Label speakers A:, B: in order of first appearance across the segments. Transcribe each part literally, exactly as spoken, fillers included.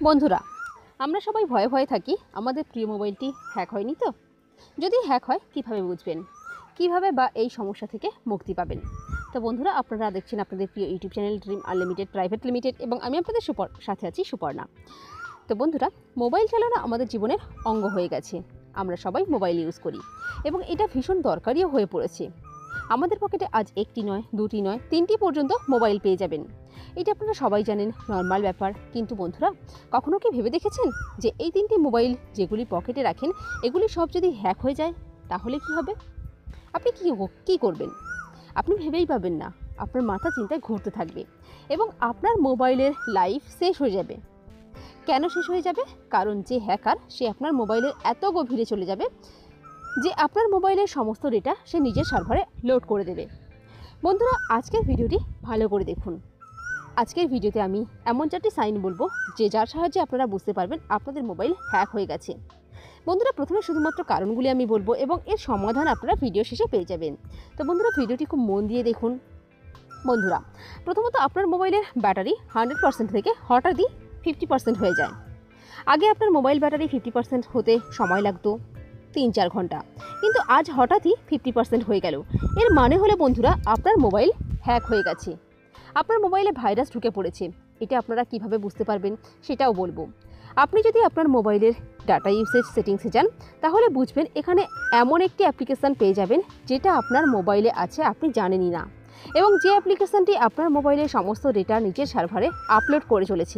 A: বন্ধুরা, আমরা সবাই ভয়ে ভয়ে থাকি আমাদের প্রিয় মোবাইলটি হ্যাক হয়নি তো। যদি হ্যাক হয় কিভাবে বুঝবেন, কিভাবে বা এই সমস্যা থেকে মুক্তি পাবেন। তো বন্ধুরা, আপনারা দেখছেন আপনাদের প্রিয় YouTube channel Dream Unlimited Private Limited এবং আমি আপনাদের সুপর সাথে আছি সুপর্ণা। তো বন্ধুরা, মোবাইল চালানো আমাদের জীবনের অঙ্গ হয়ে গেছে। আমরা সবাই মোবাইল ইউজ করি এবং এটা ভীষণ দরকারিও হয়ে পড়েছে। আমাদের পকেটে আজ একটি নয়, দুটি নয়, তিনটি পর্যন্ত মোবাইল পেয়ে যাবেন। এটা আপনারা সবাই জানেন, নর্মাল ব্যাপার। কিন্তু বন্ধুরা, কখনো কি ভেবে দেখেছেন যে এই তিনটি মোবাইল যেগুলি পকেটে রাখেন, এগুলি সব যদি হ্যাক হয়ে যায় তাহলে কি হবে? আপনি কি কী করবেন? আপনি ভেবেই পাবেন না। আপনার মাথা চিন্তায় ঘুরতে থাকবে এবং আপনার মোবাইলের লাইফ শেষ হয়ে যাবে। কেন শেষ হয়ে যাবে? কারণ যে হ্যাকার, সে আপনার মোবাইলের এত গভীরে চলে যাবে যে আপনার মোবাইলের সমস্ত ডেটা সে নিজের সার্ভারে লোড করে দেবে। বন্ধুরা, আজকের ভিডিওটি ভালো করে দেখুন। আজকের ভিডিওতে আমি এমন চারটি সাইন বলবো যে যার সাহায্যে আপনারা বুঝতে পারবেন আপনাদের মোবাইল হ্যাক হয়ে গেছে। বন্ধুরা, প্রথমে শুধুমাত্র কারণগুলি আমি বলবো এবং এর সমাধান আপনারা ভিডিও শেষে পেয়ে যাবেন। তো বন্ধুরা, ভিডিওটি খুব মন দিয়ে দেখুন। বন্ধুরা, প্রথমত আপনার মোবাইলের ব্যাটারি হান্ড্রেড পার্সেন্ট থেকে হঠাৎই ফিফটি পার্সেন্ট হয়ে যায়। আগে আপনার মোবাইল ব্যাটারি ফিফটি পার্সেন্ট হতে সময় লাগতো তিন চার ঘন্টা, কিন্তু আজ হঠাৎই ফিফটি পার্সেন্ট হয়ে গেল। এর মানে হলো বন্ধুরা, আপনার মোবাইল হ্যাক হয়ে গেছে। আপনার মোবাইলে ভাইরাস ঢুকে পড়েছে। এটা আপনারা কিভাবে বুঝতে পারবেন সেটাও বলবো। আপনি যদি আপনার মোবাইলের ডাটা ইউসেজ সেটিংসে যান, তাহলে বুঝবেন এখানে এমন একটি অ্যাপ্লিকেশান পেয়ে যাবেন যেটা আপনার মোবাইলে আছে আপনি জানেনই না, এবং যে অ্যাপ্লিকেশানটি আপনার মোবাইলের সমস্ত ডেটা নিজের সার্ভারে আপলোড করে চলেছে।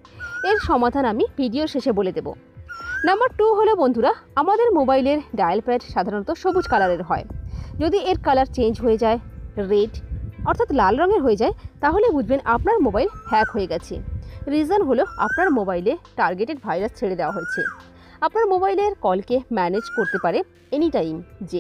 A: এর সমাধান আমি ভিডিওর শেষে বলে দেব। নাম্বার টু হলো বন্ধুরা, আমাদের মোবাইলের ডায়াল প্যাড সাধারণত সবুজ কালারের হয়। যদি এর কালার চেঞ্জ হয়ে যায় রেড অর্থাৎ লাল রঙের হয়ে যায়, তাহলে বুঝবেন আপনার মোবাইল হ্যাক হয়ে গেছে। রিজন হলো আপনার মোবাইলে টার্গেটেড ভাইরাস ছেড়ে দেওয়া হয়েছে। আপনার মোবাইলের কলকে ম্যানেজ করতে পারে এনি টাইম। যে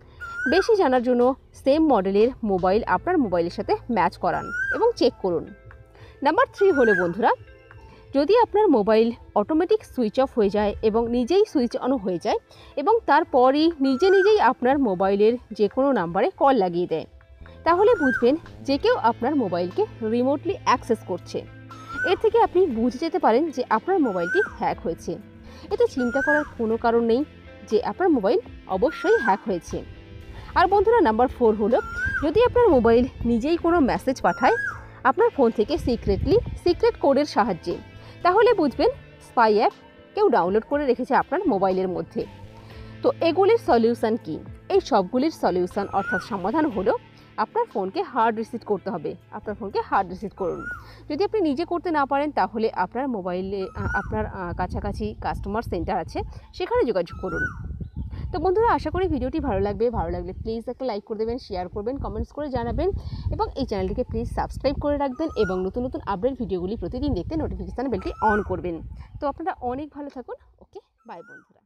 A: বেশি জানার জন্য সেম মডেলের মোবাইল আপনার মোবাইলের সাথে ম্যাচ করান এবং চেক করুন। নাম্বার থ্রি হলো বন্ধুরা, যদি আপনার মোবাইল অটোমেটিক সুইচ অফ হয়ে যায় এবং নিজেই সুইচ অন হয়ে যায় এবং তারপরই নিজে নিজেই আপনার মোবাইলের যে কোনো নাম্বারে কল লাগিয়ে দেয়, তাহলে বুঝবেন যে কেউ আপনার মোবাইলকে রিমোটলি অ্যাক্সেস করছে। এর থেকে আপনি বুঝে যেতে পারেন যে আপনার মোবাইলটি হ্যাক হয়েছে। এতে চিন্তা করার কোনো কারণ নেই যে আপনার মোবাইল অবশ্যই হ্যাক হয়েছে। আর বন্ধুরা, নাম্বার ফোর হলো, যদি আপনার মোবাইল নিজেই কোনো মেসেজ পাঠায় আপনার ফোন থেকে সিক্রেটলি সিক্রেট কোডের সাহায্যে, তাহলে বুঝবেন স্পাই অ্যাপ কেউ ডাউনলোড করে রেখেছে আপনার মোবাইলের মধ্যে। তো এগুলির সলিউশন কি? এই সবগুলির সলিউশন অর্থাৎ সমাধান হলো আপনার ফোনকে হার্ড রিসেট করতে হবে। আপনার ফোনকে হার্ড রিসেট করুন। যদি আপনি নিজে করতে না পারেন, তাহলে আপনার মোবাইলে আপনার কাছাকাছি কাস্টমার সেন্টার আছে, সেখানে যোগাযোগ করুন। তো বন্ধুরা, আশা করি ভিডিওটি ভালো লাগবে। ভালো লাগলে প্লিজ একটা লাইক করে দেবেন, শেয়ার করবেন, কমেন্টস করে জানাবেন এবং এই চ্যানেলটিকে প্লিজ সাবস্ক্রাইব করে রাখবেন এবং নতুন নতুন আপডেট ভিডিওগুলি প্রতিদিন দেখতে নোটিফিকেশান বেলটি অন করবেন। তো আপনারা অনেক ভালো থাকুন। ওকে, বাই বন্ধুরা।